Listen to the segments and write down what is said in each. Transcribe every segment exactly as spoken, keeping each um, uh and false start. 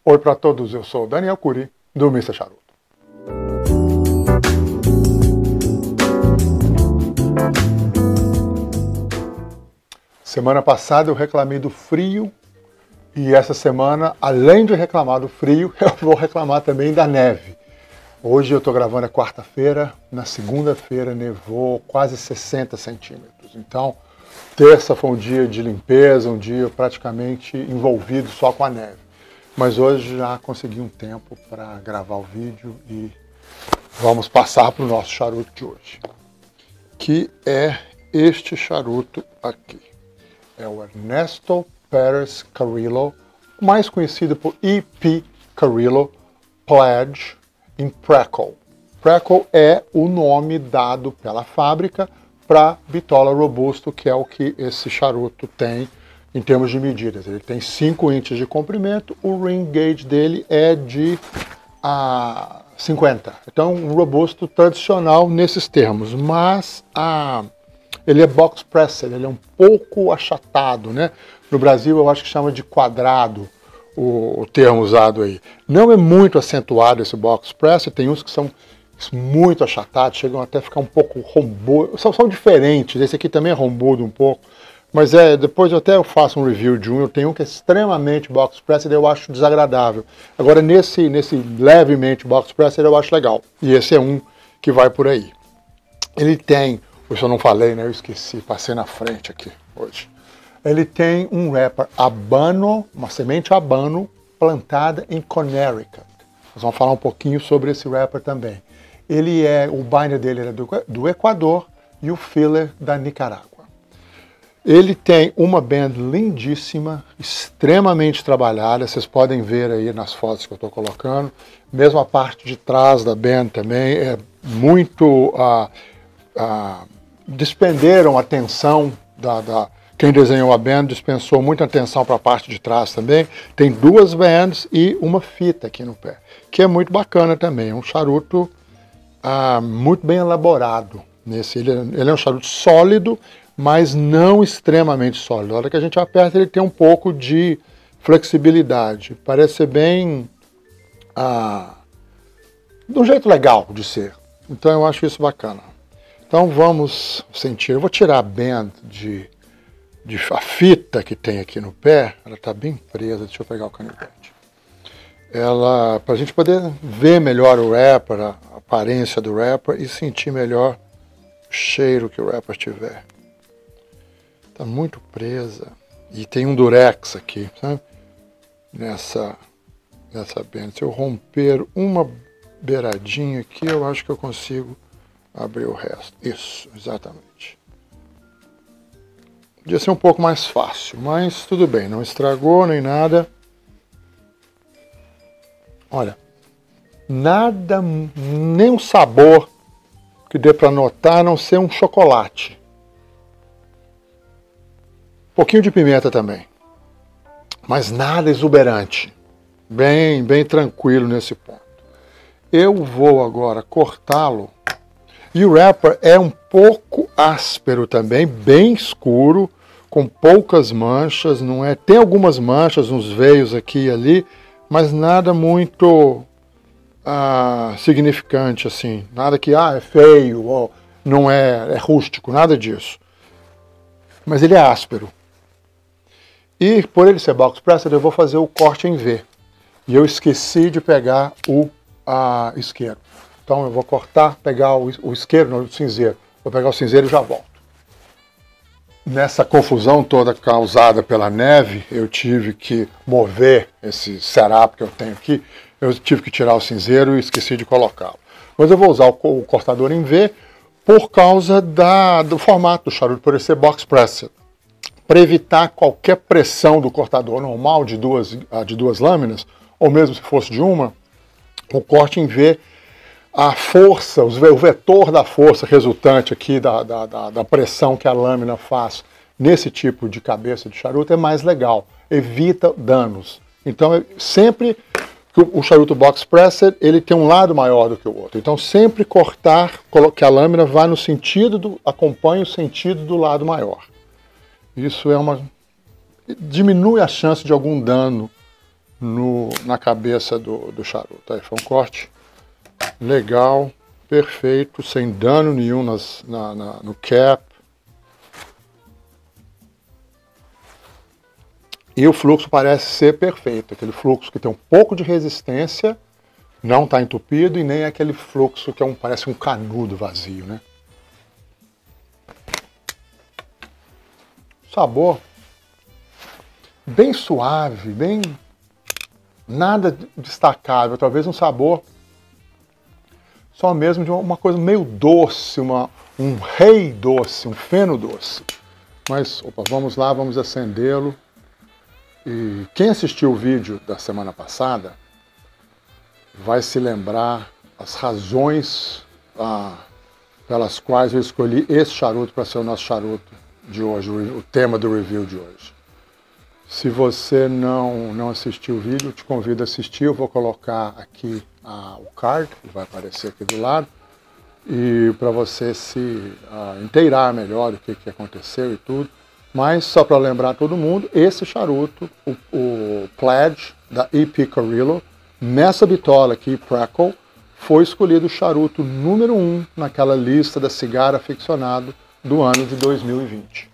Oi para todos, eu sou o Daniel Curi, do mister Charuto. Semana passada eu reclamei do frio e essa semana, além de reclamar do frio, eu vou reclamar também da neve. Hoje eu estou gravando a quarta-feira, na segunda-feira nevou quase sessenta centímetros. Então, terça foi um dia de limpeza, um dia praticamente envolvido só com a neve. Mas hoje já consegui um tempo para gravar o vídeo e vamos passar para o nosso charuto de hoje, que é este charuto aqui. É o Ernesto Pérez Carrillo, mais conhecido por E P Carrillo Pledge in Prackle. Prackle é o nome dado pela fábrica para bitola robusto, que é o que esse charuto tem em termos de medidas. Ele tem cinco inches de comprimento, o ring gauge dele é de ah, cinquenta. Então, um robusto tradicional nesses termos, mas ah, ele é box pressed, ele é um pouco achatado, né? No Brasil eu acho que chama de quadrado o, o termo usado aí. Não é muito acentuado esse box pressed, tem uns que são muito achatados, chegam até a ficar um pouco rombudo, são, são diferentes, esse aqui também é rombudo um pouco. Mas é, depois eu até eu faço um review de um, eu tenho um que é extremamente box pressed e eu acho desagradável. Agora nesse, nesse levemente box pressed eu acho legal. E esse é um que vai por aí. Ele tem, isso eu não falei, né? Eu esqueci, passei na frente aqui hoje. Ele tem um wrapper Habano, uma semente Habano plantada em Connecticut. Nós vamos falar um pouquinho sobre esse wrapper também. Ele é, o binder dele é do, do Equador e o filler da Nicarágua. Ele tem uma band lindíssima, extremamente trabalhada, vocês podem ver aí nas fotos que eu estou colocando. Mesmo a parte de trás da band também é muito... Uh, uh, despenderam atenção, da, da, quem desenhou a band dispensou muita atenção para a parte de trás também. Tem duas bands e uma fita aqui no pé, que é muito bacana também. É um charuto uh, muito bem elaborado. Nesse, ele, ele é um charuto sólido, mas não extremamente sólido. Na hora que a gente aperta, ele tem um pouco de flexibilidade. Parece ser bem... Ah, de um jeito legal de ser. Então eu acho isso bacana. Então vamos sentir. Eu vou tirar a band de, de a fita que tem aqui no pé. Ela está bem presa. Deixa eu pegar o canivete. Ela, para a gente poder ver melhor o wrapper, a aparência do wrapper e sentir melhor o cheiro que o wrapper tiver. Está muito presa. E tem um durex aqui, sabe? Nessa, nessa band. Se eu romper uma beiradinha aqui, eu acho que eu consigo abrir o resto. Isso, exatamente. Podia ser um pouco mais fácil, mas tudo bem. Não estragou nem nada. Olha, nada, nem um sabor que dê para notar, a não ser um chocolate. Um pouquinho de pimenta também, mas nada exuberante, bem, bem tranquilo nesse ponto. Eu vou agora cortá-lo, e o wrapper é um pouco áspero também, bem escuro, com poucas manchas, não é? Tem algumas manchas, uns veios aqui e ali, mas nada muito ah, significante assim, nada que ah, é feio, ou não é, é rústico, nada disso. Mas ele é áspero. E por ele ser box pressed, eu vou fazer o corte em V. E eu esqueci de pegar o a, isqueiro. Então eu vou cortar, pegar o, o isqueiro, não, o cinzeiro. Vou pegar o cinzeiro e já volto. Nessa confusão toda causada pela neve, eu tive que mover esse setup que eu tenho aqui. Eu tive que tirar o cinzeiro e esqueci de colocá-lo. Mas eu vou usar o, o cortador em V por causa da, do formato do charuto, por ele ser box pressed. Para evitar qualquer pressão do cortador normal de duas, de duas lâminas, ou mesmo se fosse de uma, o corte em V, a força, o vetor da força resultante aqui da, da, da, da pressão que a lâmina faz nesse tipo de cabeça de charuto é mais legal, evita danos. Então, sempre que o charuto box pressed, ele tem um lado maior do que o outro. Então, sempre cortar, que a lâmina vá no sentido, do, acompanhe o sentido do lado maior. Isso é uma... diminui a chance de algum dano no, na cabeça do, do charuto. Aí foi um corte legal, perfeito, sem dano nenhum nas, na, na, no cap. E o fluxo parece ser perfeito, aquele fluxo que tem um pouco de resistência, não está entupido, e nem aquele fluxo que é um, parece um canudo vazio, né? Sabor bem suave, bem nada destacável, talvez um sabor só mesmo de uma coisa meio doce, uma, um rei doce, um feno doce. Mas, opa, vamos lá, vamos acendê-lo. E quem assistiu o vídeo da semana passada vai se lembrar as razões ah, pelas quais eu escolhi esse charuto para ser o nosso charuto de hoje, o tema do review de hoje. Se você não, não assistiu o vídeo, eu te convido a assistir. Eu vou colocar aqui ah, o card, que vai aparecer aqui do lado, e para você se ah, inteirar melhor do que, que aconteceu e tudo. Mas, só para lembrar todo mundo, esse charuto, o, o Pledge da E P Carrillo, nessa bitola aqui, Crackle, foi escolhido o charuto número um naquela lista da Cigar Aficionado do ano de dois mil e vinte.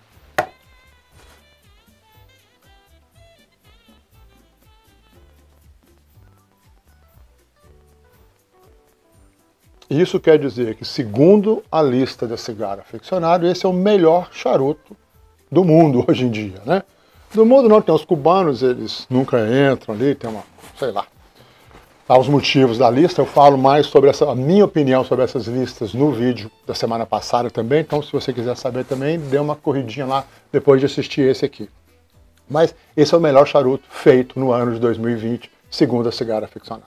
Isso quer dizer que, segundo a lista da Cigar Aficionado, esse é o melhor charuto do mundo hoje em dia, né? Do mundo não, tem os cubanos, eles nunca entram ali, tem uma, sei lá, há os motivos da lista. Eu falo mais sobre essa, a minha opinião sobre essas listas no vídeo da semana passada também, então se você quiser saber também, dê uma corridinha lá depois de assistir esse aqui. Mas esse é o melhor charuto feito no ano de dois mil e vinte, segundo a Cigar Aficionado.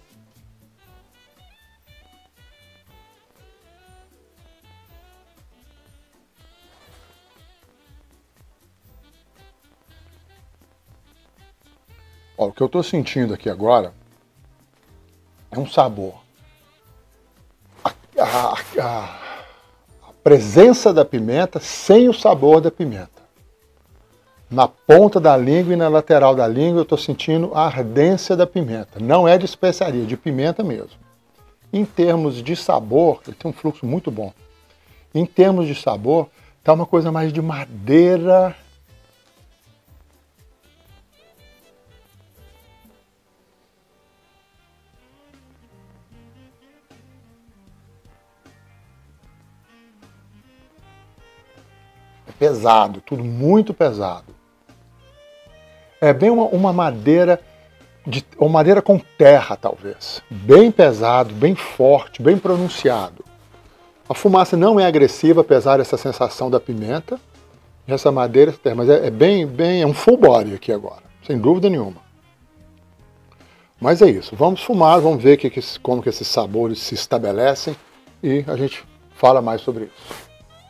Ó, o que eu estou sentindo aqui agora é um sabor. A, a, a, a presença da pimenta sem o sabor da pimenta. Na ponta da língua e na lateral da língua eu estou sentindo a ardência da pimenta. Não é de especiaria, é de pimenta mesmo. Em termos de sabor, ele tem um fluxo muito bom. Em termos de sabor, tá uma coisa mais de madeira. Pesado, tudo muito pesado. É bem uma, uma madeira, de, uma madeira com terra, talvez. Bem pesado, bem forte, bem pronunciado. A fumaça não é agressiva, apesar dessa sensação da pimenta. Essa madeira, mas é, é bem, bem, é um full body aqui agora, sem dúvida nenhuma. Mas é isso, vamos fumar, vamos ver que, que, como que esses sabores se estabelecem e a gente fala mais sobre isso.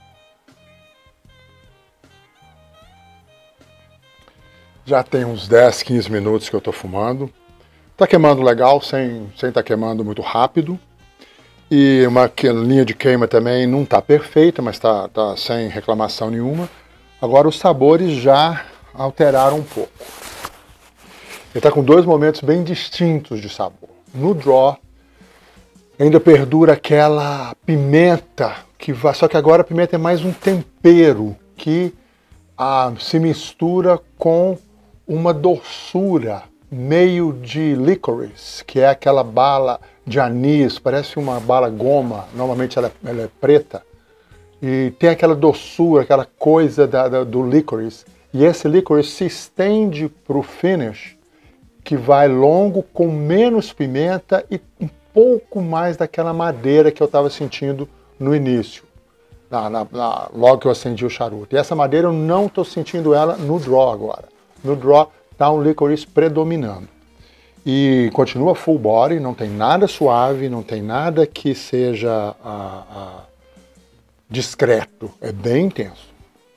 Já tem uns dez, quinze minutos que eu estou fumando. Está queimando legal, sem estar tá queimando muito rápido. E uma linha de queima também não está perfeita, mas está tá sem reclamação nenhuma. Agora os sabores já alteraram um pouco. Ele está com dois momentos bem distintos de sabor. No draw, ainda perdura aquela pimenta, que vai, só que agora a pimenta é mais um tempero que ah, se mistura com uma doçura meio de licorice, que é aquela bala de anis, parece uma bala goma, normalmente ela, ela é preta, e tem aquela doçura, aquela coisa da, da, do licorice, e esse licorice se estende para o finish, que vai longo, com menos pimenta e um pouco mais daquela madeira que eu estava sentindo no início, na, na, na, logo que eu acendi o charuto. E essa madeira eu não estou sentindo ela no draw agora. No draw está um licorice predominando. E continua full body, não tem nada suave, não tem nada que seja ah, ah, discreto. É bem intenso.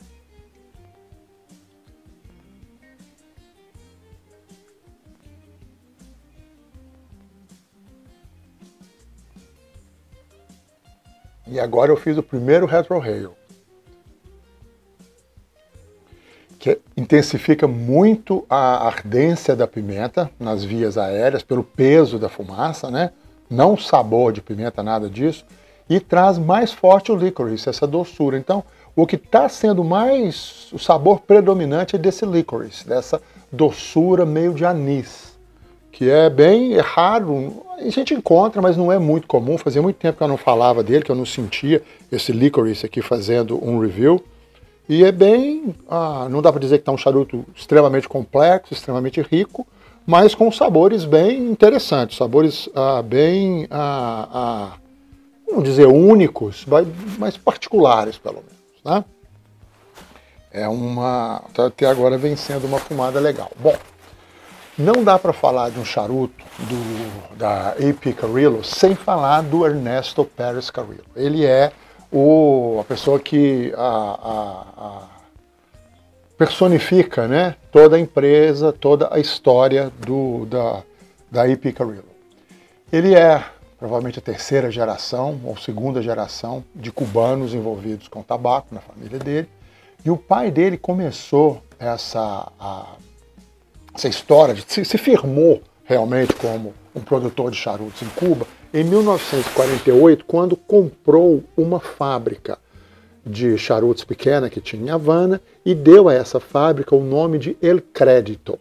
E agora eu fiz o primeiro retrohale. Que é intensifica muito a ardência da pimenta nas vias aéreas, pelo peso da fumaça, né? Não o sabor de pimenta, nada disso, e traz mais forte o licorice, essa doçura. Então, o que está sendo mais, o sabor predominante é desse licorice, dessa doçura meio de anis, que é bem é raro, a gente encontra, mas não é muito comum. Fazia muito tempo que eu não falava dele, que eu não sentia esse licorice aqui fazendo um review. E é bem, ah, não dá para dizer que está um charuto extremamente complexo, extremamente rico, mas com sabores bem interessantes, sabores ah, bem, ah, ah, vamos dizer, únicos, mas particulares, pelo menos. Né? É uma, até agora vem sendo uma fumada legal. Bom, não dá para falar de um charuto do, da A P Carrillo sem falar do Ernesto Pérez Carrillo. Ele é o, a pessoa que a, a, a personifica, né, toda a empresa, toda a história do, da, da A P Carrillo. Ele é provavelmente a terceira geração ou segunda geração de cubanos envolvidos com tabaco na família dele. E o pai dele começou essa, a, essa história, de, se, se firmou realmente como um produtor de charutos em Cuba em mil novecentos e quarenta e oito, quando comprou uma fábrica de charutos pequena que tinha em Havana e deu a essa fábrica o nome de El Crédito.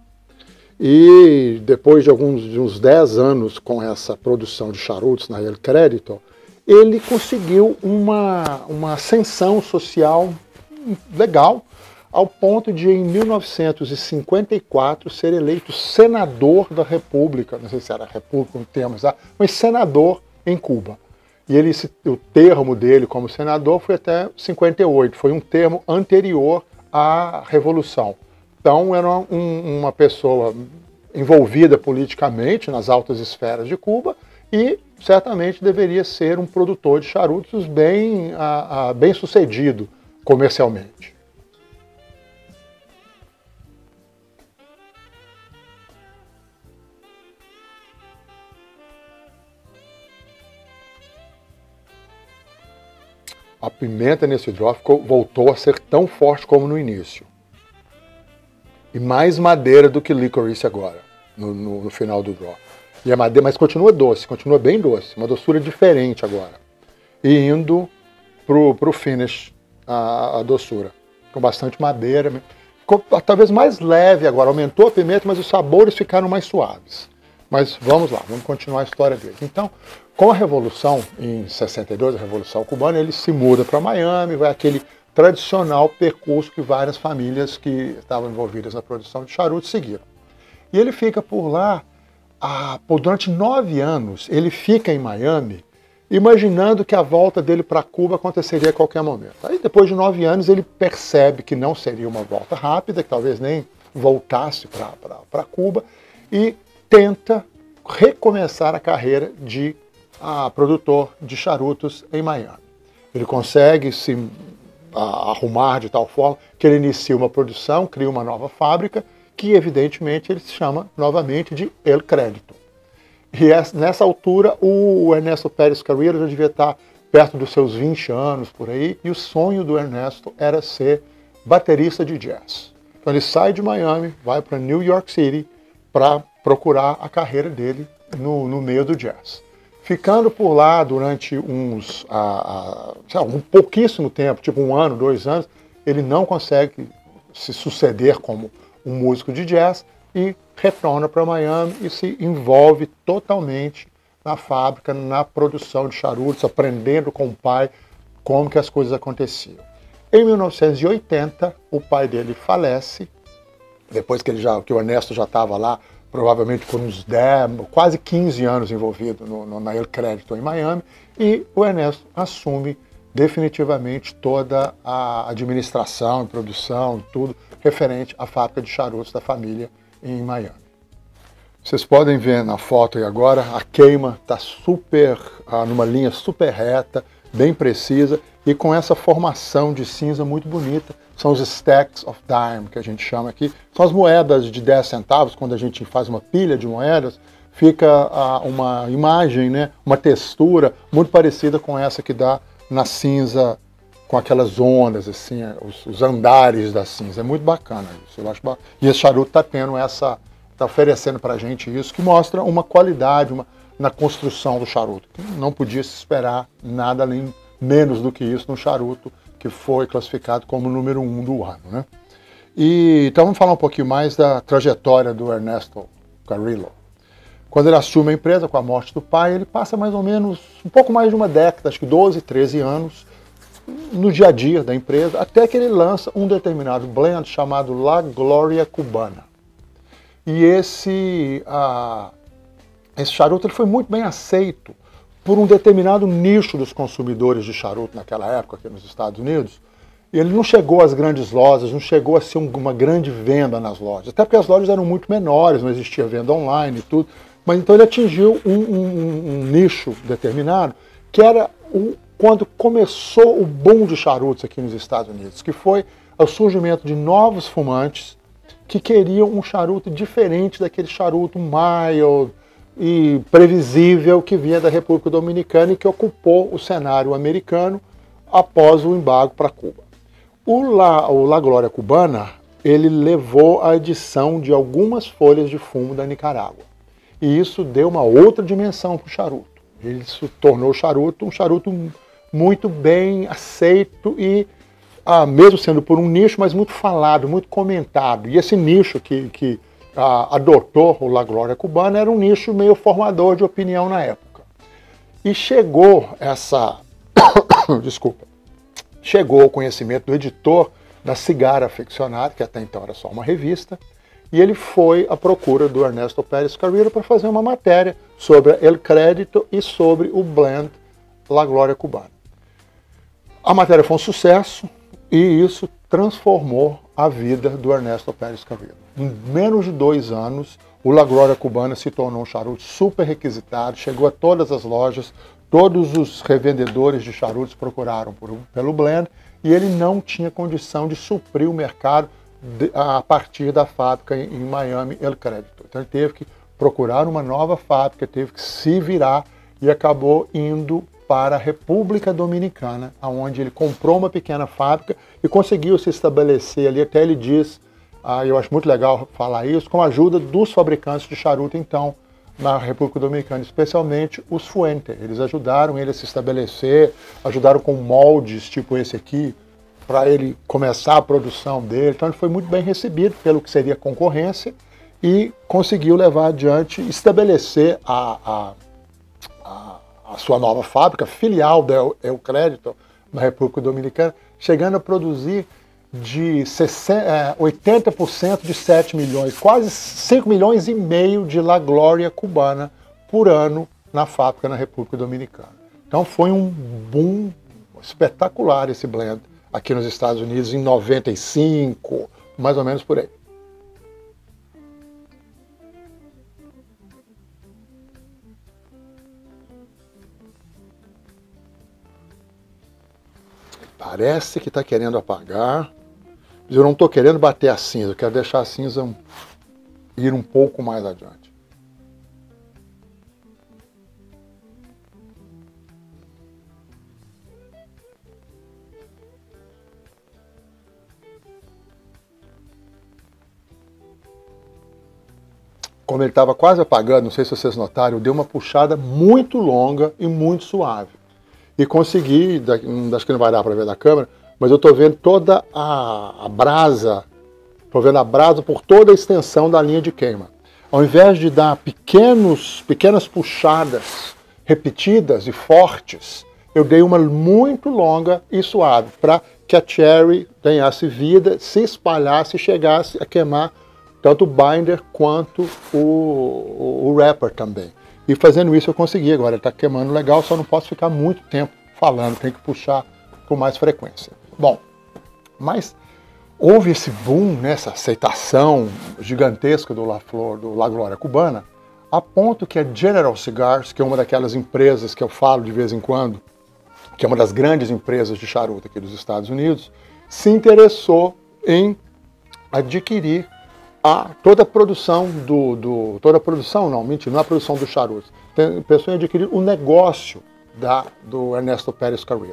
E depois de alguns de uns dez anos com essa produção de charutos na El Crédito, ele conseguiu uma, uma ascensão social legal, ao ponto de, em mil novecentos e cinquenta e quatro, ser eleito senador da República, não sei se era República o termo, mas senador em Cuba. E ele, o termo dele como senador foi até cinquenta e oito, foi um termo anterior à Revolução. Então era um, uma pessoa envolvida politicamente nas altas esferas de Cuba e certamente deveria ser um produtor de charutos bem, a, a, bem sucedido comercialmente. A pimenta nesse draw ficou, voltou a ser tão forte como no início. E mais madeira do que licorice agora, no, no, no final do draw. E a madeira, mas continua doce, continua bem doce, uma doçura diferente agora. E indo pro, pro finish, a, a doçura, com bastante madeira. Ficou talvez mais leve agora, aumentou a pimenta, mas os sabores ficaram mais suaves. Mas vamos lá, vamos continuar a história dele. Então, com a Revolução, em sessenta e dois, a Revolução Cubana, ele se muda para Miami, vai aquele tradicional percurso que várias famílias que estavam envolvidas na produção de charutos seguiram. E ele fica por lá, ah, por, durante nove anos, ele fica em Miami, imaginando que a volta dele para Cuba aconteceria a qualquer momento. Aí, depois de nove anos, ele percebe que não seria uma volta rápida, que talvez nem voltasse para Cuba, e tenta recomeçar a carreira de ah, produtor de charutos em Miami. Ele consegue se ah, arrumar de tal forma que ele inicia uma produção, cria uma nova fábrica, que evidentemente ele se chama novamente de El Crédito. E nessa altura o Ernesto Pérez Carrillo já devia estar perto dos seus vinte anos por aí, e o sonho do Ernesto era ser baterista de jazz. Então ele sai de Miami, vai para New York City para procurar a carreira dele no, no meio do jazz. Ficando por lá durante uns, ah, ah, um pouquíssimo tempo, tipo um ano, dois anos, ele não consegue se suceder como um músico de jazz e retorna para Miami e se envolve totalmente na fábrica, na produção de charutos, aprendendo com o pai como que as coisas aconteciam. Em mil novecentos e oitenta, o pai dele falece, depois que, ele já, que o Ernesto já estava lá, provavelmente por uns dez, quase quinze anos envolvido no, no, na El Crédito em Miami, e o Ernesto assume definitivamente toda a administração e produção e tudo referente à fábrica de charutos da família em Miami. Vocês podem ver na foto aí agora, a queima está super, ah, numa linha super reta, bem precisa, e com essa formação de cinza muito bonita. São os stacks of dime, que a gente chama aqui. São as moedas de dez centavos, quando a gente faz uma pilha de moedas, fica ah, uma imagem, né, uma textura muito parecida com essa que dá na cinza com aquelas ondas, assim, os, os andares da cinza. É muito bacana isso. Eu acho ba... E esse charuto está tendo essa, está oferecendo para a gente isso, que mostra uma qualidade uma, na construção do charuto. Não podia se esperar nada além, menos do que isso no charuto que foi classificado como o número um do ano, né? E, então vamos falar um pouquinho mais da trajetória do Ernesto Carrillo. Quando ele assume a empresa com a morte do pai, ele passa mais ou menos um pouco mais de uma década, acho que doze, treze anos, no dia a dia da empresa, até que ele lança um determinado blend chamado La Gloria Cubana. E esse, ah, esse charuto ele foi muito bem aceito por um determinado nicho dos consumidores de charuto naquela época aqui nos Estados Unidos. Ele não chegou às grandes lojas, não chegou a ser uma grande venda nas lojas, até porque as lojas eram muito menores, não existia venda online e tudo. Mas então ele atingiu um, um, um nicho determinado, que era o, quando começou o boom de charutos aqui nos Estados Unidos, que foi o surgimento de novos fumantes que queriam um charuto diferente daquele charuto mild e previsível que vinha da República Dominicana e que ocupou o cenário americano após o embargo para Cuba. O La, o La Gloria Cubana, ele levou a adição de algumas folhas de fumo da Nicarágua. E isso deu uma outra dimensão para o charuto. Isso tornou o charuto um charuto muito bem aceito e, ah, mesmo sendo por um nicho, mas muito falado, muito comentado. E esse nicho que, que ah, adotou o La Gloria Cubana era um nicho meio formador de opinião na época. E chegou essa... Desculpa. Chegou ao conhecimento do editor da Cigarra Aficionado, que até então era só uma revista, e ele foi à procura do Ernesto Pérez Carrillo para fazer uma matéria sobre El Crédito e sobre o blend La Gloria Cubana. A matéria foi um sucesso e isso transformou a vida do Ernesto Pérez Carrillo. Em menos de dois anos, o La Gloria Cubana se tornou um charuto super requisitado, chegou a todas as lojas, todos os revendedores de charutos procuraram por, pelo blend e ele não tinha condição de suprir o mercado de, a partir da fábrica em, em Miami, El Crédito. Então ele teve que procurar uma nova fábrica, teve que se virar e acabou indo para a República Dominicana, onde ele comprou uma pequena fábrica e conseguiu se estabelecer ali, até ele diz, ah, eu acho muito legal falar isso, com a ajuda dos fabricantes de charuto, então, na República Dominicana, especialmente os Fuente. Eles ajudaram ele a se estabelecer, ajudaram com moldes tipo esse aqui, para ele começar a produção dele. Então ele foi muito bem recebido pelo que seria concorrência e conseguiu levar adiante, estabelecer a, a, a, a sua nova fábrica, filial da El Crédito, na República Dominicana, chegando a produzir de oitenta por cento de sete milhões, quase cinco milhões e meio de La Gloria Cubana por ano na fábrica na República Dominicana. Então foi um boom espetacular esse blend aqui nos Estados Unidos em noventa e cinco, mais ou menos por aí. Parece que está querendo apagar. Eu não estou querendo bater a cinza, eu quero deixar a cinza ir um pouco mais adiante. Como ele estava quase apagando, não sei se vocês notaram, eu dei uma puxada muito longa e muito suave. E consegui, acho que não vai dar para ver da câmera, mas eu estou vendo toda a, a brasa, estou vendo a brasa por toda a extensão da linha de queima. Ao invés de dar pequenos, pequenas puxadas repetidas e fortes, eu dei uma muito longa e suave, para que a cherry ganhasse vida, se espalhasse e chegasse a queimar tanto o binder quanto o, o, o wrapper também. E fazendo isso eu consegui agora, ele está queimando legal, só não posso ficar muito tempo falando, tem que puxar com mais frequência. Bom, mas houve esse boom, né, essa aceitação gigantesca do La Flor, do La Gloria Cubana, a ponto que a General Cigars, que é uma daquelas empresas que eu falo de vez em quando, que é uma das grandes empresas de charuto aqui dos Estados Unidos, se interessou em adquirir a, toda a produção do, do... Toda a produção, não, mentira, não é a produção do charuto. Pensou em adquirir o negócio da, do Ernesto Pérez Carrillo.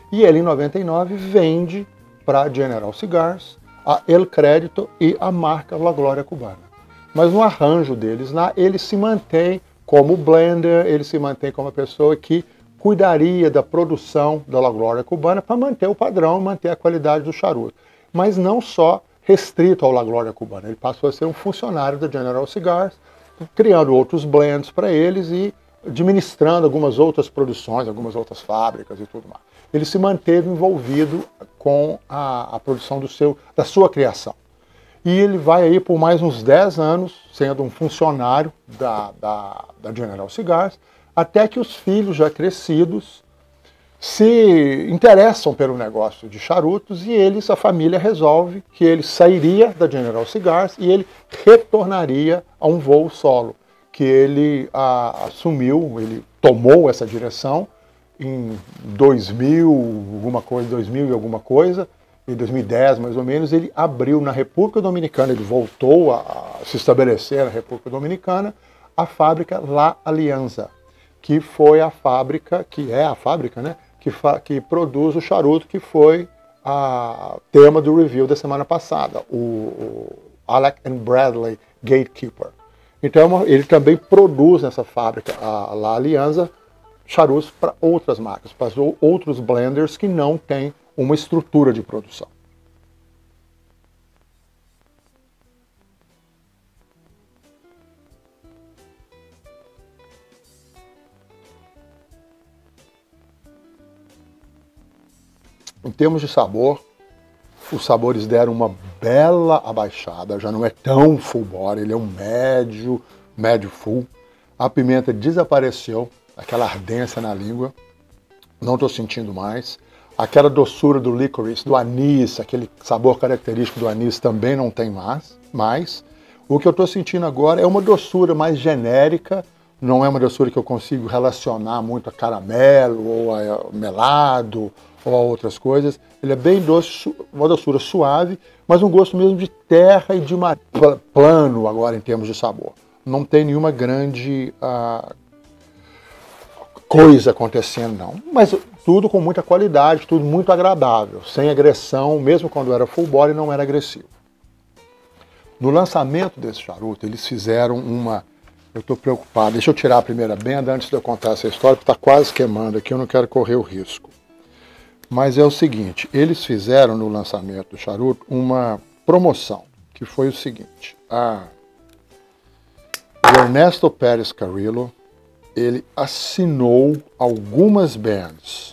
E ele, em noventa e nove, vende para a General Cigars, a El Crédito e a marca La Glória Cubana. Mas no arranjo deles lá, ele se mantém como blender, ele se mantém como a pessoa que cuidaria da produção da La Glória Cubana para manter o padrão, manter a qualidade do charuto. Mas não só restrito ao La Glória Cubana, ele passou a ser um funcionário da General Cigars, criando outros blends para eles e administrando algumas outras produções, algumas outras fábricas e tudo mais. Ele se manteve envolvido com a, a produção do seu, da sua criação. E ele vai aí por mais uns dez anos, sendo um funcionário da, da, da General Cigars, até que os filhos já crescidos se interessam pelo negócio de charutos e eles, a família resolve que ele sairia da General Cigars e ele retornaria a um voo solo, que ele a, assumiu, ele tomou essa direção em dois mil, alguma coisa, dois mil e alguma coisa, em dois mil e dez mais ou menos, ele abriu na República Dominicana, ele voltou a, a se estabelecer na República Dominicana, a fábrica La Alianza, que foi a fábrica, que é a fábrica, né, que, fa, que produz o charuto que foi a tema do review da semana passada, o, o Alec and Bradley Gatekeeper. Então ele também produz nessa fábrica, a La Alianza, charutos para outras marcas, para outros blenders que não têm uma estrutura de produção. Em termos de sabor, os sabores deram uma bela abaixada, já não é tão full body, ele é um médio, médio full. A pimenta desapareceu, aquela ardência na língua, não estou sentindo mais. Aquela doçura do licorice, do anis, aquele sabor característico do anis também não tem mais. mais. O que eu estou sentindo agora é uma doçura mais genérica, não é uma doçura que eu consigo relacionar muito a caramelo ou a melado ou a outras coisas. Ele é bem doce, uma doçura suave, mas um gosto mesmo de terra e de uma, plano agora em termos de sabor. Não tem nenhuma grande uh, coisa acontecendo, não. Mas tudo com muita qualidade, tudo muito agradável, sem agressão, mesmo quando era full body, não era agressivo. No lançamento desse charuto, eles fizeram uma... Eu estou preocupado, deixa eu tirar a primeira benda antes de eu contar essa história, porque está quase queimando aqui, eu não quero correr o risco. Mas é o seguinte, eles fizeram no lançamento do charuto uma promoção, que foi o seguinte, a... o Ernesto Pérez Carrillo, ele assinou algumas bands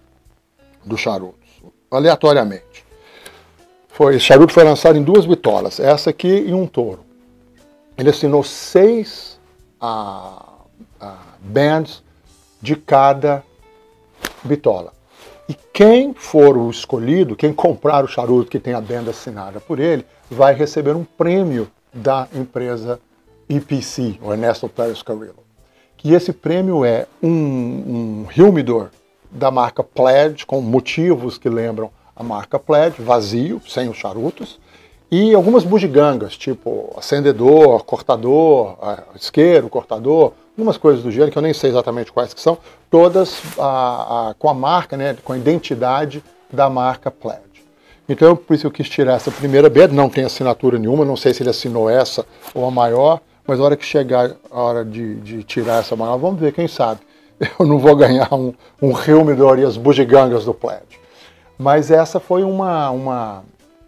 do charuto, aleatoriamente. Foi, esse charuto foi lançado em duas bitolas, essa aqui e um touro. Ele assinou seis a, a bands de cada bitola. E quem for o escolhido, quem comprar o charuto que tem a banda assinada por ele, vai receber um prêmio da empresa E P C, o Ernesto Pérez Carrillo. Que esse prêmio é um, um humidor da marca Pledge, com motivos que lembram a marca Pledge, vazio, sem os charutos, e algumas bugigangas, tipo acendedor, cortador, isqueiro, cortador, algumas coisas do gênero, que eu nem sei exatamente quais que são, todas a, a, com a marca, né, com a identidade da marca Pledge. Então, por isso eu quis tirar essa primeira banda, não tem assinatura nenhuma, não sei se ele assinou essa ou a maior, mas a hora que chegar a hora de, de tirar essa maior, vamos ver, quem sabe. Eu não vou ganhar um, um humidor e as bugigangas do Pledge. Mas essa foi uma, uma,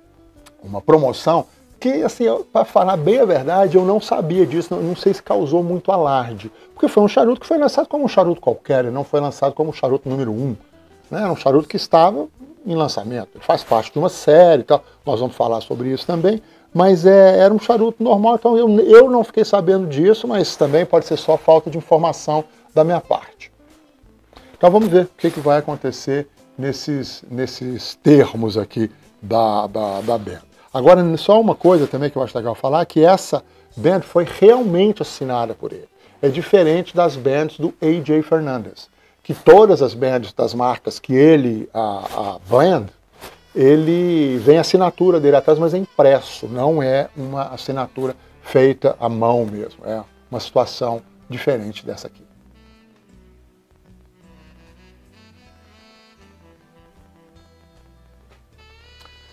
uma promoção que, assim, para falar bem a verdade, eu não sabia disso, não, não sei se causou muito alarde. Porque foi um charuto que foi lançado como um charuto qualquer, ele não foi lançado como um charuto número um. Né? Era um charuto que estava em lançamento, ele faz parte de uma série e tal, nós vamos falar sobre isso também, mas é, era um charuto normal, então eu, eu não fiquei sabendo disso, mas também pode ser só falta de informação da minha parte. Então vamos ver o que, que vai acontecer nesses, nesses termos aqui da, da, da band. Agora, só uma coisa também que eu acho legal falar, que essa band foi realmente assinada por ele. É diferente das bands do A J Fernandez, que todas as bands das marcas que ele a, a blend, ele vem a assinatura dele atrás, mas é impresso, não é uma assinatura feita à mão mesmo, é uma situação diferente dessa aqui.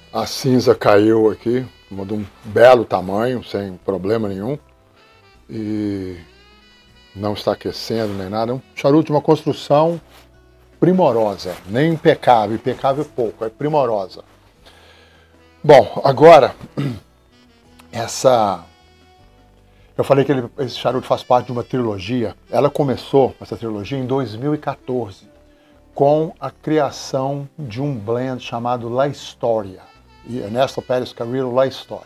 A cinza caiu aqui, de um belo tamanho, sem problema nenhum. E não está aquecendo nem nada. É um charuto de uma construção primorosa, nem impecável, impecável pouco, é primorosa. Bom, agora, essa... Eu falei que ele, esse charuto faz parte de uma trilogia. Ela começou, essa trilogia, em dois mil e quatorze, com a criação de um blend chamado La Historia. E Ernesto Pérez Carrillo, La Historia.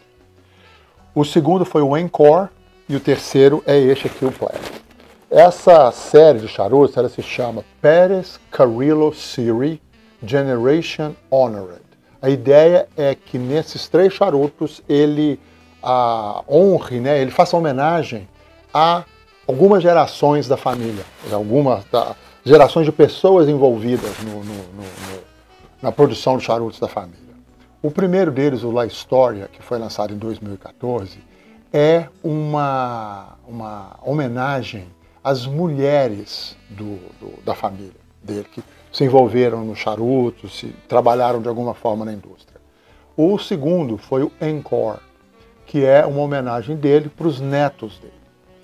O segundo foi o Encore e o terceiro é este aqui, o Pledge. Essa série de charutos, ela se chama Pérez Carrillo Series Generation Honored. A ideia é que nesses três charutos ele a, honre, né, ele faça homenagem a algumas gerações da família, algumas da, gerações de pessoas envolvidas no, no, no, no, na produção de charutos da família. O primeiro deles, o La Historia, que foi lançado em dois mil e quatorze, é uma, uma homenagem às mulheres do, do, da família dele, que se envolveram no charuto, se trabalharam de alguma forma na indústria. O segundo foi o Encore, que é uma homenagem dele para os netos dele.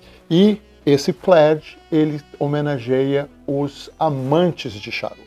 E esse Pledge, ele homenageia os amantes de charutos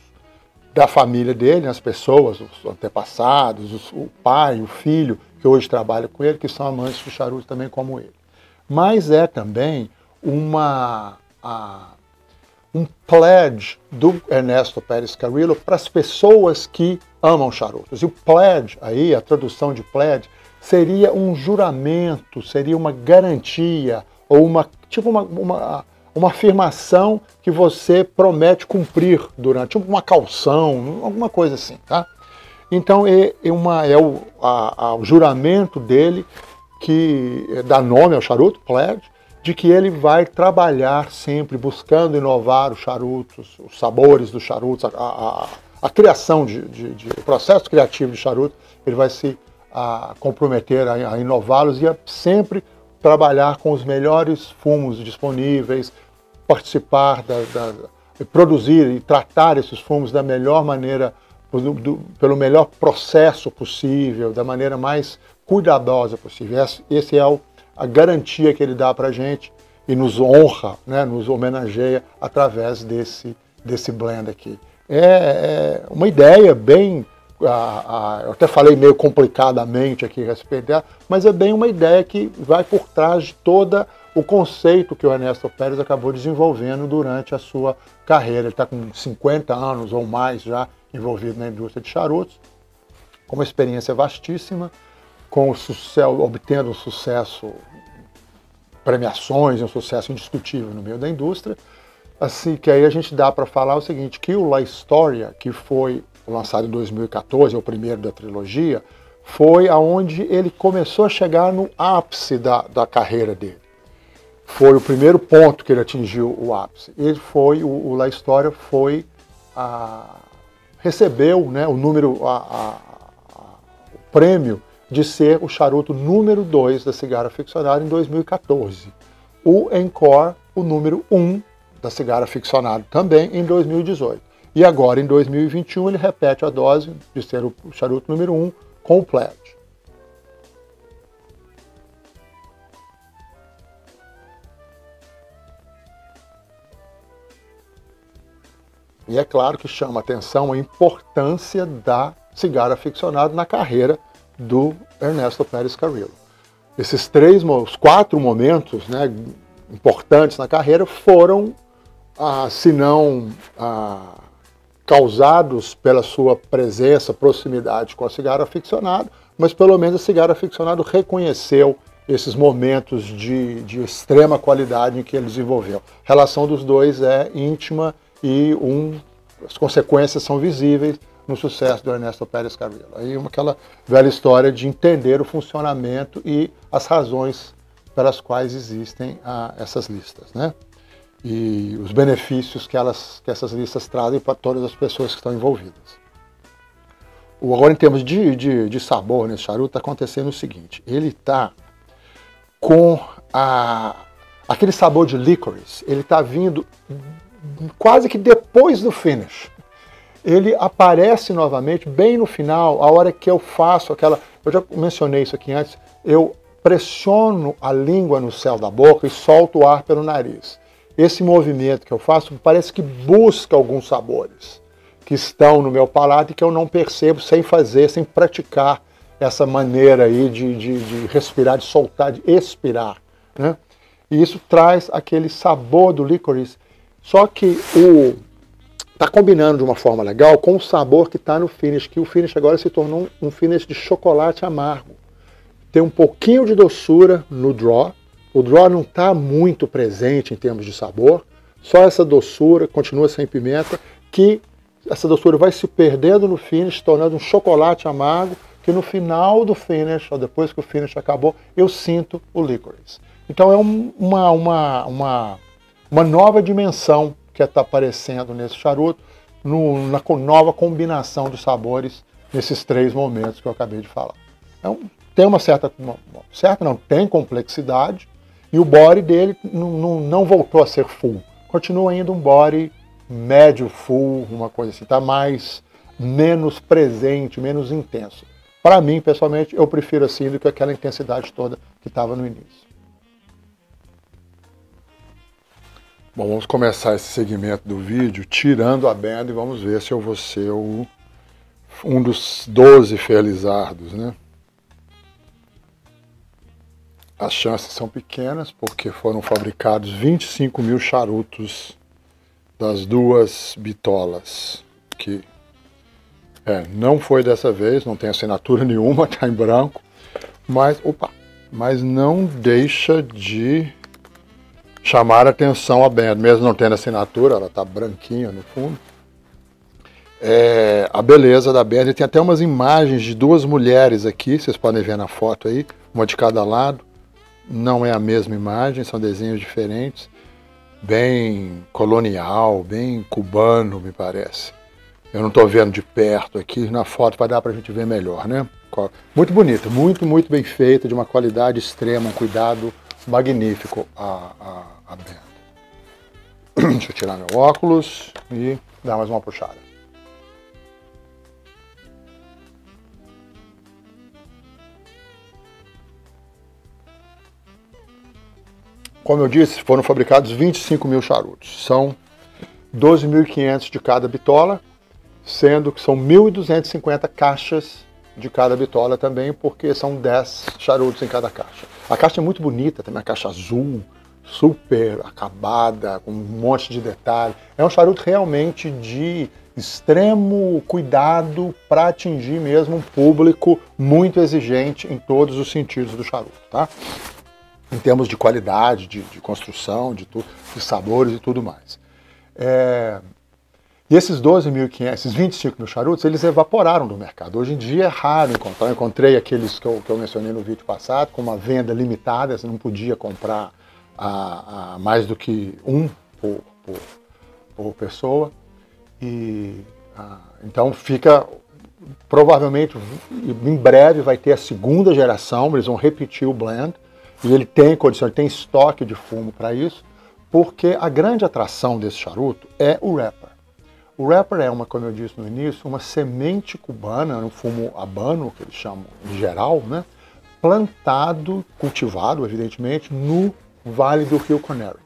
da família dele, as pessoas, os antepassados, os, o pai, o filho, que hoje trabalha com ele, que são amantes de charutos também como ele. Mas é também uma, a, um pledge do Ernesto Pérez Carrillo para as pessoas que amam charutos. E o pledge, aí, a tradução de pledge, seria um juramento, seria uma garantia, ou uma, tipo uma, uma, uma afirmação que você promete cumprir durante, tipo uma calção, alguma coisa assim, tá? Então é, é, uma, é o, a, a, o juramento dele que dá nome ao charuto, pledge, de que ele vai trabalhar sempre buscando inovar os charutos, os sabores dos charutos, a, a, a criação de, de, de o processo criativo de charuto, ele vai se a, comprometer a, a inová-los e a sempre trabalhar com os melhores fumos disponíveis, participar, da, da, produzir e tratar esses fumos da melhor maneira, do, do, pelo melhor processo possível, da maneira mais cuidadosa possível. Esse, esse é o, a garantia que ele dá para a gente e nos honra, né, nos homenageia através desse, desse blend aqui. É, é uma ideia bem, a, a, eu até falei meio complicadamente aqui a respeito dela, mas é bem uma ideia que vai por trás de todo o conceito que o Ernesto Pérez acabou desenvolvendo durante a sua carreira. Ele está com cinquenta anos ou mais já envolvido na indústria de charutos, com uma experiência vastíssima, com o sucesso, obtendo um sucesso, premiações, um sucesso indiscutível no meio da indústria. Assim que aí a gente dá para falar o seguinte, que o La Historia, que foi lançado em dois mil e quatorze, é o primeiro da trilogia, foi aonde ele começou a chegar no ápice da, da carreira dele. Foi o primeiro ponto que ele atingiu o ápice. Ele foi, o, o La Historia foi, a, recebeu, né, o número, a, a, a, o prêmio de ser o charuto número dois da Cigarra Aficionado em dois mil e quatorze. O Encore, o número um da Cigarra Aficionado também em dois mil e dezoito. E agora, em dois mil e vinte e um, ele repete a dose de ser o charuto número um com o Pledge. E é claro que chama atenção a importância da Cigarra Aficionado na carreira do Ernesto Pérez Carrillo. Esses três, os quatro momentos, né, importantes na carreira foram, ah, se não ah, causados pela sua presença, proximidade com a Cigarra Aficionado, mas pelo menos a Cigarra Aficionado reconheceu esses momentos de, de extrema qualidade em que ele desenvolveu. A relação dos dois é íntima e um, as consequências são visíveis no sucesso do Ernesto Pérez Carrillo. Aí uma, aquela velha história de entender o funcionamento e as razões pelas quais existem ah, essas listas, né? E os benefícios que, elas, que essas listas trazem para todas as pessoas que estão envolvidas. O, agora, em termos de, de, de sabor nesse charuto, está acontecendo o seguinte, ele está com a, aquele sabor de licorice, ele está vindo quase que depois do finish. ele aparece novamente bem no final, a hora que eu faço aquela... Eu já mencionei isso aqui antes, eu pressiono a língua no céu da boca e solto o ar pelo nariz. Esse movimento que eu faço parece que busca alguns sabores que estão no meu palato e que eu não percebo sem fazer, sem praticar essa maneira aí de, de, de respirar, de soltar, de expirar, né? E isso traz aquele sabor do licorice, só que o está combinando de uma forma legal com o sabor que está no finish, que o finish agora se tornou um, um finish de chocolate amargo. Tem um pouquinho de doçura no draw, o draw não está muito presente em termos de sabor, só essa doçura, continua sem pimenta, que essa doçura vai se perdendo no finish, tornando um chocolate amargo, que no final do finish, ou depois que o finish acabou, eu sinto o licorice. Então é um, uma, uma, uma, uma nova dimensão que está aparecendo nesse charuto, no, na nova combinação de sabores nesses três momentos que eu acabei de falar. Então, tem uma certa, certa não, tem complexidade, e o body dele não, não, não voltou a ser full. Continua ainda um body médio full, uma coisa assim, está mais, menos presente, menos intenso. Para mim, pessoalmente, eu prefiro assim do que aquela intensidade toda que estava no início. Bom, vamos começar esse segmento do vídeo tirando a banda e vamos ver se eu vou ser o, um dos doze felizardos, né? As chances são pequenas porque foram fabricados vinte e cinco mil charutos das duas bitolas, que é, não foi dessa vez, não tem assinatura nenhuma, está em branco, mas, opa, mas não deixa de chamar a atenção a band, mesmo não tendo assinatura, ela está branquinha no fundo. É, a beleza da band, tem até umas imagens de duas mulheres aqui, vocês podem ver na foto aí, uma de cada lado. Não é a mesma imagem, são desenhos diferentes, bem colonial, bem cubano, me parece. Eu não estou vendo de perto aqui, na foto vai dar para a gente ver melhor, né? Muito bonita, muito, muito bem feita, de uma qualidade extrema, um cuidado magnífico a, a, a band. Deixa eu tirar meu óculos e dar mais uma puxada. Como eu disse, foram fabricados vinte e cinco mil charutos. São doze mil e quinhentos de cada bitola, sendo que são mil duzentas e cinquenta caixas de cada bitola também, porque são dez charutos em cada caixa. A caixa é muito bonita, tem uma caixa azul, super acabada, com um monte de detalhe. É um charuto realmente de extremo cuidado para atingir mesmo um público muito exigente em todos os sentidos do charuto, tá? Em termos de qualidade, de, de construção, de, tu, de sabores e tudo mais. É... E esses doze mil e quinhentos, esses vinte e cinco mil charutos, eles evaporaram do mercado. Hoje em dia é raro encontrar. Eu encontrei aqueles que eu, que eu mencionei no vídeo passado, com uma venda limitada, você não podia comprar a, a mais do que um por, por, por pessoa. E, a, então fica, provavelmente, em breve vai ter a segunda geração, eles vão repetir o blend, e ele tem condição, ele tem estoque de fumo para isso, porque a grande atração desse charuto é o wrapper. O wrapper é uma, como eu disse no início, uma semente cubana, um fumo habano, que eles chamam em geral, né? Plantado, cultivado, evidentemente, no Vale do Rio Connecticut.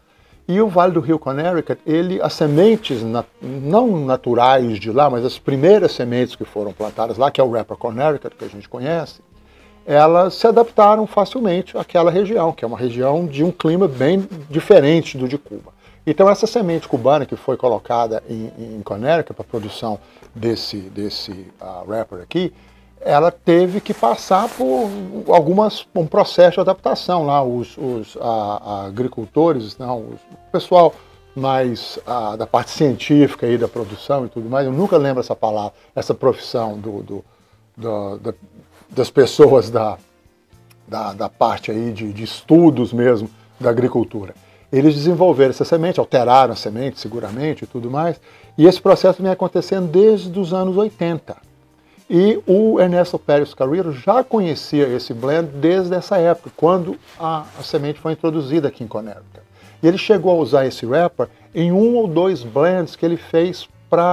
E o Vale do Rio Connecticut, ele, as sementes, na, não naturais de lá, mas as primeiras sementes que foram plantadas lá, que é o wrapper Connecticut, que a gente conhece, elas se adaptaram facilmente àquela região, que é uma região de um clima bem diferente do de Cuba. Então essa semente cubana que foi colocada em, em Connecticut para a produção desse, desse uh, wrapper aqui, ela teve que passar por algumas, um processo de adaptação lá, os, os uh, agricultores, não, os, o pessoal mais uh, da parte científica aí da produção e tudo mais, eu nunca lembro essa palavra, essa profissão do, do, do, do, das pessoas da, da, da parte aí de, de estudos mesmo da agricultura. Eles desenvolveram essa semente, alteraram a semente seguramente e tudo mais, e esse processo vem acontecendo desde os anos oitenta. E o Ernesto Pérez Carrillo já conhecia esse blend desde essa época, quando a, a semente foi introduzida aqui em Connecticut. E ele chegou a usar esse wrapper em um ou dois blends que ele fez para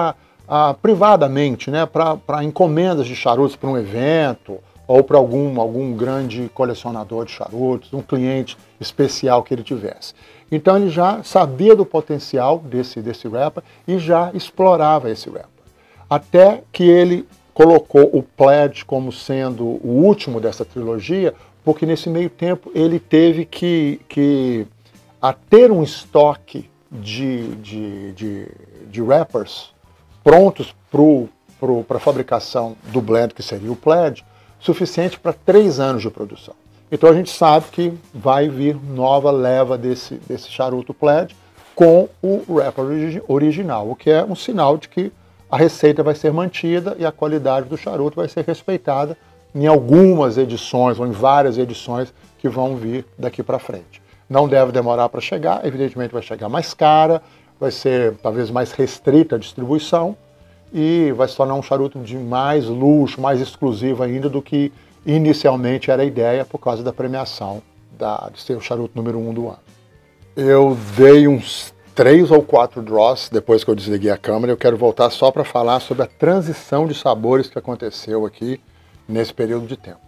ah, privadamente, né, para encomendas de charutos para um evento ou para algum, algum grande colecionador de charutos, um cliente especial que ele tivesse. Então ele já sabia do potencial desse, desse wrapper e já explorava esse wrapper. Até que ele colocou o Pledge como sendo o último dessa trilogia, porque nesse meio tempo ele teve que, que a ter um estoque de, de, de, de wrappers prontos para a fabricação do blend, que seria o Pledge, suficiente para três anos de produção. Então a gente sabe que vai vir nova leva desse, desse charuto Pledge com o wrapper origi original, o que é um sinal de que a receita vai ser mantida e a qualidade do charuto vai ser respeitada em algumas edições ou em várias edições que vão vir daqui para frente. Não deve demorar para chegar, evidentemente vai chegar mais cara, vai ser talvez mais restrita a distribuição e vai se tornar um charuto de mais luxo, mais exclusivo ainda do que inicialmente era a ideia por causa da premiação da, de ser o charuto número um do ano. Eu dei uns três ou quatro draws depois que eu desliguei a câmera. Eu quero voltar só para falar sobre a transição de sabores que aconteceu aqui nesse período de tempo.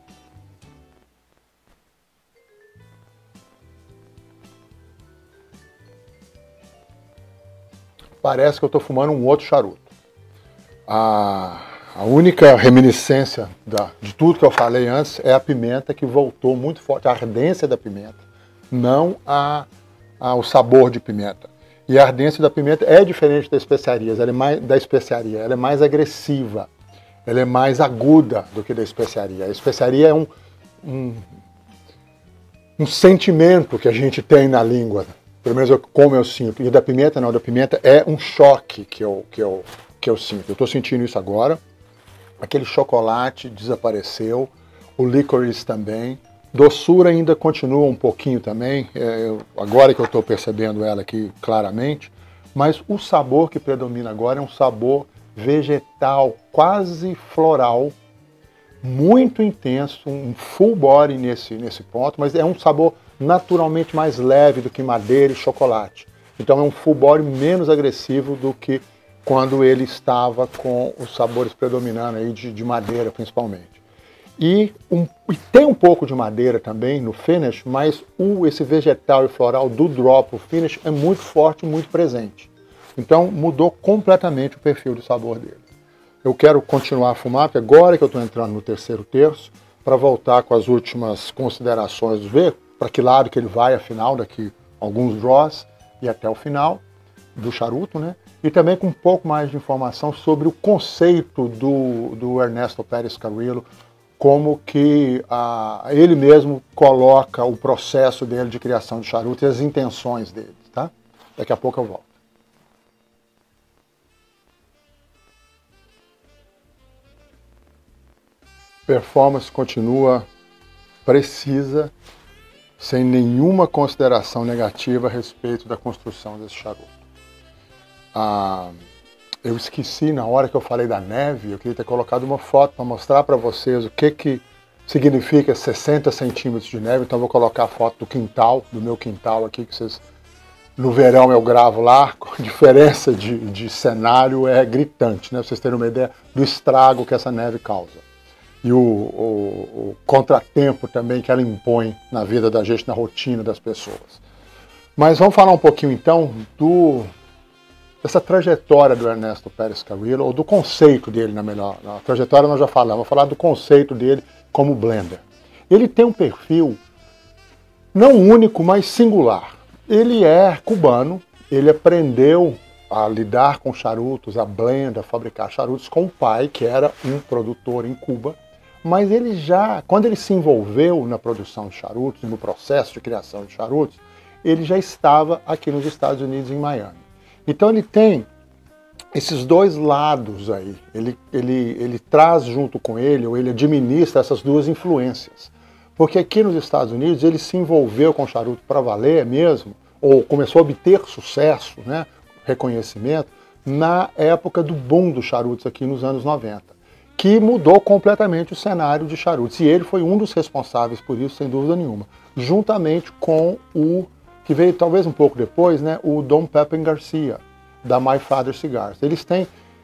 Parece que eu estou fumando um outro charuto. A, a única reminiscência da, de tudo que eu falei antes é a pimenta, que voltou muito forte, a ardência da pimenta, não a, a, o sabor de pimenta. E a ardência da pimenta é diferente da especiaria, ela é mais, da especiaria, ela é mais agressiva, ela é mais aguda do que da especiaria. A especiaria é um, um, um sentimento que a gente tem na língua, pelo menos eu, como eu sinto. E da pimenta não, da pimenta é um choque que eu, que eu, que eu sinto. Eu estou sentindo isso agora. Aquele chocolate desapareceu, o licorice também. Doçura ainda continua um pouquinho também, é, eu, agora que eu estou percebendo ela aqui claramente, mas o sabor que predomina agora é um sabor vegetal, quase floral, muito intenso, um full body nesse, nesse ponto, mas é um sabor naturalmente mais leve do que madeira e chocolate. Então é um full body menos agressivo do que quando ele estava com os sabores predominando aí de, de madeira principalmente. E, um, e tem um pouco de madeira também no finish, mas o, esse vegetal e floral do drop, o finish, é muito forte e muito presente. Então mudou completamente o perfil de sabor dele. Eu quero continuar a fumar, porque agora que eu estou entrando no terceiro terço, para voltar com as últimas considerações, ver para que lado que ele vai, afinal, daqui alguns draws e até o final do charuto, né? E também com um pouco mais de informação sobre o conceito do, do Ernesto Pérez Carrillo, como que ah, ele mesmo coloca o processo dele de criação de charuto e as intenções dele, tá? Daqui a pouco eu volto. Performance continua precisa, sem nenhuma consideração negativa a respeito da construção desse charuto. Ah, eu esqueci, na hora que eu falei da neve, eu queria ter colocado uma foto para mostrar para vocês o que, que significa sessenta centímetros de neve. Então eu vou colocar a foto do quintal, do meu quintal aqui, que vocês, no verão eu gravo lá. A diferença de, de cenário é gritante, né? Pra vocês terem uma ideia do estrago que essa neve causa. E o, o, o contratempo também que ela impõe na vida da gente, na rotina das pessoas. Mas vamos falar um pouquinho então do... essa trajetória do Ernesto Pérez Carrillo, ou do conceito dele, na melhor. A trajetória nós já falamos, vou falar do conceito dele como blender. Ele tem um perfil não único, mas singular. Ele é cubano, ele aprendeu a lidar com charutos, a blender, a fabricar charutos com o pai, que era um produtor em Cuba, mas ele já, quando ele se envolveu na produção de charutos, no processo de criação de charutos, ele já estava aqui nos Estados Unidos, em Miami. Então ele tem esses dois lados aí, ele, ele, ele traz junto com ele, ou ele administra essas duas influências. Porque aqui nos Estados Unidos ele se envolveu com charuto para valer mesmo, ou começou a obter sucesso, né, reconhecimento, na época do boom dos charutos aqui nos anos noventa, que mudou completamente o cenário de charutos. E ele foi um dos responsáveis por isso, sem dúvida nenhuma, juntamente com o que veio talvez um pouco depois, né, o Dom Pepin Garcia, da My Father Cigars. Eles têm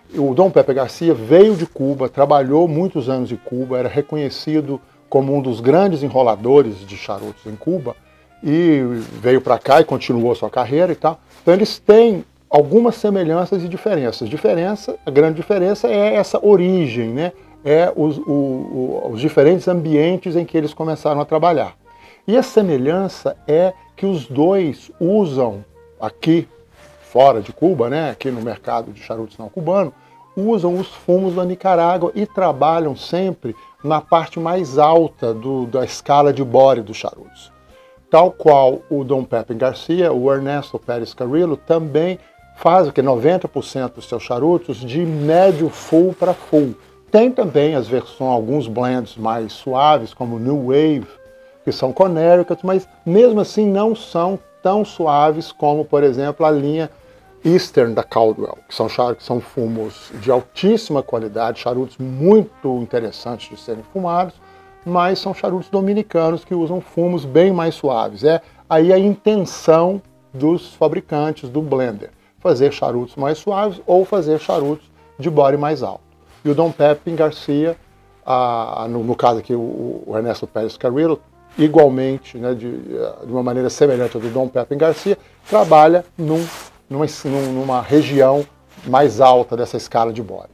o Dom Pepe Garcia veio de Cuba, trabalhou muitos anos em Cuba, era reconhecido como um dos grandes enroladores de charutos em Cuba, e veio para cá e continuou sua carreira e tal. Então eles têm algumas semelhanças e diferenças. Diferença, a grande diferença é essa origem, né? É os, o, o, os diferentes ambientes em que eles começaram a trabalhar. E a semelhança é que os dois usam aqui, fora de Cuba, né, aqui no mercado de charutos não cubano, usam os fumos da Nicarágua e trabalham sempre na parte mais alta do, da escala de bore dos charutos. Tal qual o Dom Pepe Garcia, o Ernesto Pérez Carrillo também faz o que noventa por cento dos seus charutos de médio full para full. Tem também as versões, alguns blends mais suaves, como New Wave, que são Connecticut, mas mesmo assim não são tão suaves como, por exemplo, a linha Eastern da Caldwell, que são, que são fumos de altíssima qualidade, charutos muito interessantes de serem fumados, mas são charutos dominicanos que usam fumos bem mais suaves. É aí a intenção dos fabricantes do blender, fazer charutos mais suaves ou fazer charutos de bore mais alto. E o Dom Pepe Garcia, ah, no, no caso aqui o, o Ernesto Pérez Carrillo, igualmente, né, de, de uma maneira semelhante ao do Dom Pepe Garcia, trabalha num Numa, numa região mais alta dessa escala de bore.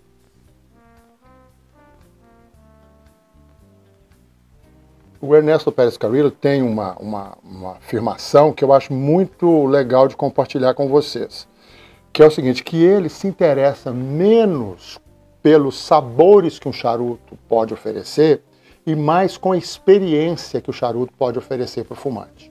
O Ernesto Pérez Carrillo tem uma, uma, uma afirmação que eu acho muito legal de compartilhar com vocês, que é o seguinte, que ele se interessa menos pelos sabores que um charuto pode oferecer e mais com a experiência que o charuto pode oferecer para o fumante.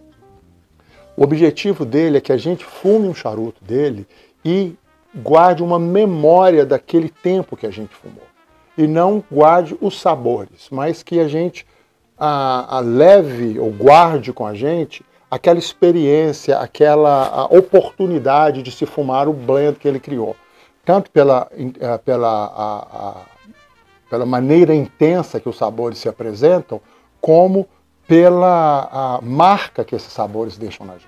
O objetivo dele é que a gente fume um charuto dele e guarde uma memória daquele tempo que a gente fumou. E não guarde os sabores, mas que a gente a, a leve ou guarde com a gente aquela experiência, aquela oportunidade de se fumar o blend que ele criou. Tanto pela, pela, a, a, pela maneira intensa que os sabores se apresentam, como pela a marca que esses sabores deixam na gente.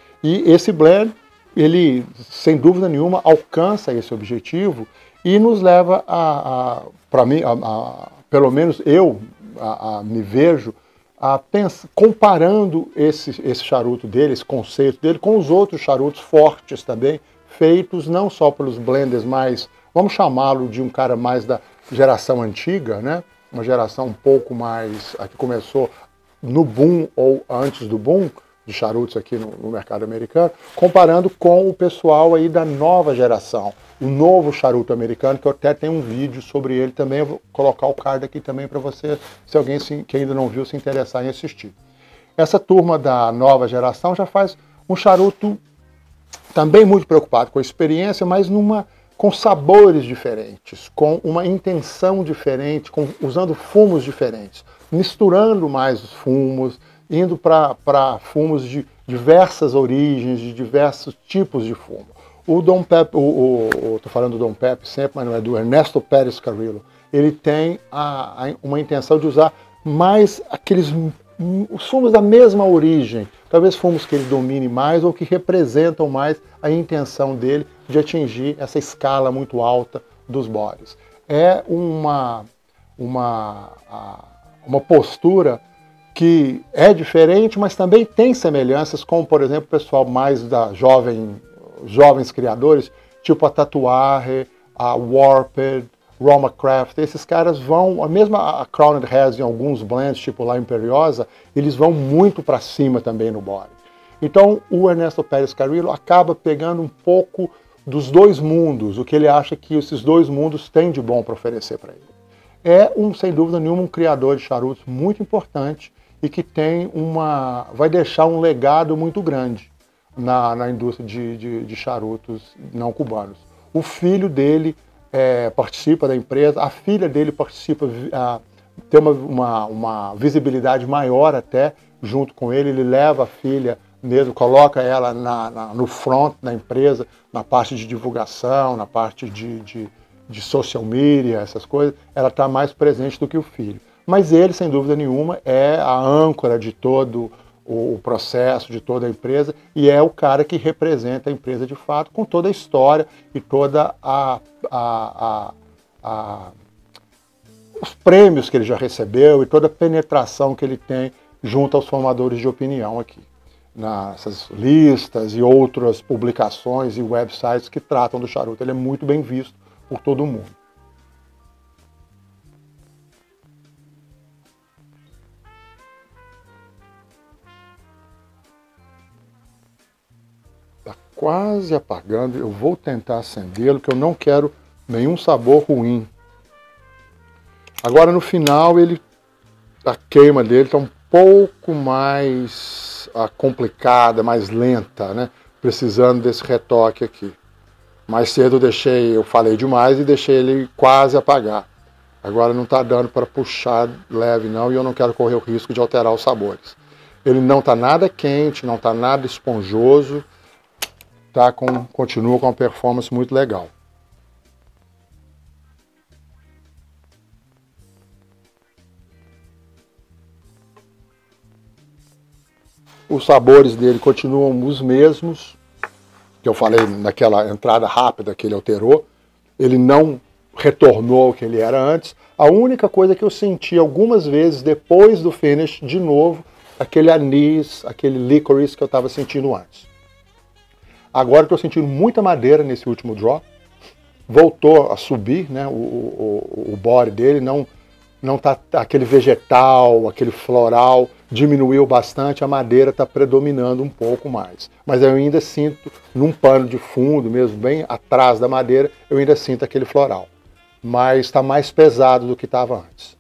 E esse blend, ele, sem dúvida nenhuma, alcança esse objetivo e nos leva a, a para mim, a, a, pelo menos eu a, a, me vejo a pensar, comparando esse, esse charuto dele, esse conceito dele, com os outros charutos fortes também, feitos não só pelos blenders mais, vamos chamá-lo de um cara mais da geração antiga, né? Uma geração um pouco mais, a que começou no boom ou antes do boom de charutos aqui no, no mercado americano, comparando com o pessoal aí da nova geração, o novo charuto americano, que eu até tenho um vídeo sobre ele também, eu vou colocar o card aqui também para você, se alguém se, que ainda não viu se interessar em assistir. Essa turma da nova geração já faz um charuto também muito preocupado com a experiência, mas numa, com sabores diferentes, com uma intenção diferente, com, usando fumos diferentes, misturando mais os fumos, indo para fumos de diversas origens, de diversos tipos de fumo. O Dom Pepe, estou falando do Dom Pepe sempre, mas não é do Ernesto Pérez Carrillo, ele tem a, a, uma intenção de usar mais aqueles os fumos da mesma origem, talvez fumos que ele domine mais ou que representam mais a intenção dele de atingir essa escala muito alta dos bores. É uma, uma, uma postura que é diferente, mas também tem semelhanças, como, por exemplo, o pessoal mais da jovem, jovens criadores, tipo a Tatuaje, a Warped, Roma Craft, esses caras vão, a mesma a Crowned Heads em alguns blends, tipo lá Imperiosa, eles vão muito para cima também no body. Então o Ernesto Pérez Carrillo acaba pegando um pouco dos dois mundos, o que ele acha que esses dois mundos têm de bom para oferecer para ele. É, um, sem dúvida nenhuma, um criador de charutos muito importante e que tem uma, vai deixar um legado muito grande na, na indústria de, de, de charutos não cubanos. O filho dele É, participa da empresa, a filha dele participa, uh, tem uma, uma, uma visibilidade maior até junto com ele, ele leva a filha mesmo, coloca ela na, na, no front da empresa, na parte de divulgação, na parte de, de, de social media, essas coisas, ela está mais presente do que o filho. Mas ele, sem dúvida nenhuma, é a âncora de todo o processo de toda a empresa, e é o cara que representa a empresa de fato, com toda a história e toda a, a, a, a os prêmios que ele já recebeu e toda a penetração que ele tem junto aos formadores de opinião aqui, nessas listas e outras publicações e websites que tratam do charuto. Ele é muito bem visto por todo mundo. Está quase apagando, eu vou tentar acendê-lo, que eu não quero nenhum sabor ruim. Agora no final ele, a queima dele está um pouco mais ah, complicada, mais lenta, né? Precisando desse retoque aqui. Mais cedo eu deixei, eu falei demais e deixei ele quase apagar. Agora não está dando para puxar leve não, e eu não quero correr o risco de alterar os sabores. Ele não está nada quente, não está nada esponjoso, tá com, continua com uma performance muito legal. Os sabores dele continuam os mesmos, que eu falei naquela entrada rápida que ele alterou. Ele não retornou ao que ele era antes. A única coisa que eu senti algumas vezes depois do finish, de novo, aquele anis, aquele licorice que eu estava sentindo antes. Agora estou sentindo muita madeira nesse último draw. Voltou a subir, né, o, o, o body dele, não não tá aquele vegetal, aquele floral, diminuiu bastante, a madeira está predominando um pouco mais. Mas eu ainda sinto, num pano de fundo mesmo, bem atrás da madeira, eu ainda sinto aquele floral. Mas está mais pesado do que estava antes.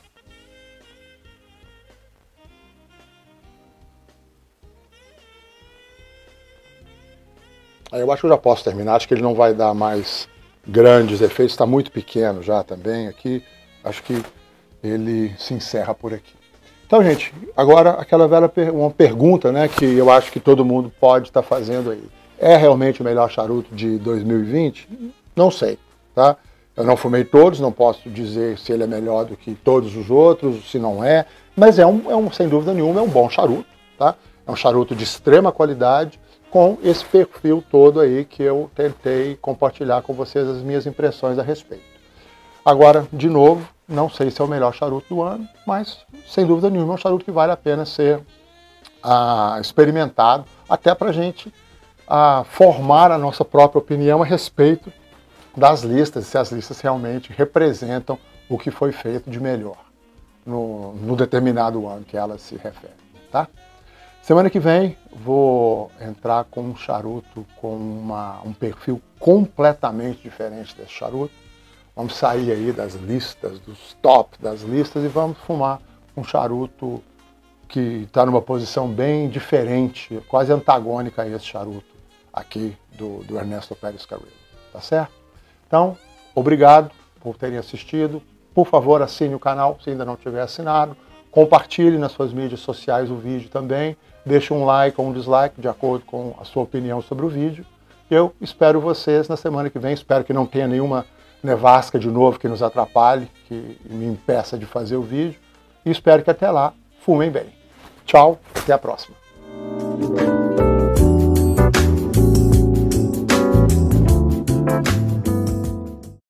Eu acho que eu já posso terminar, acho que ele não vai dar mais grandes efeitos, está muito pequeno já também aqui, acho que ele se encerra por aqui. Então, gente, agora aquela velha per uma pergunta, né, que eu acho que todo mundo pode estar fazendo aí. É realmente o melhor charuto de dois mil e vinte? Não sei, tá? Eu não fumei todos, não posso dizer se ele é melhor do que todos os outros, se não é, mas é um, é um sem dúvida nenhuma, é um bom charuto, tá? É um charuto de extrema qualidade, com esse perfil todo aí que eu tentei compartilhar com vocês as minhas impressões a respeito. Agora, de novo, não sei se é o melhor charuto do ano, mas sem dúvida nenhuma é um charuto que vale a pena ser ah, experimentado, até para a gente ah, formar a nossa própria opinião a respeito das listas, se as listas realmente representam o que foi feito de melhor no, no determinado ano que elas se referem, tá? Semana que vem vou entrar com um charuto com uma, um perfil completamente diferente desse charuto. Vamos sair aí das listas, dos top das listas, e vamos fumar um charuto que está numa posição bem diferente, quase antagônica a esse charuto aqui do, do Ernesto Pérez Carrillo, tá certo? Então, obrigado por terem assistido. Por favor, assine o canal se ainda não tiver assinado. Compartilhe nas suas mídias sociais o vídeo também. Deixe um like ou um dislike de acordo com a sua opinião sobre o vídeo. Eu espero vocês na semana que vem. Espero que não tenha nenhuma nevasca de novo que nos atrapalhe, que me impeça de fazer o vídeo. E espero que até lá fumem bem. Tchau, até a próxima.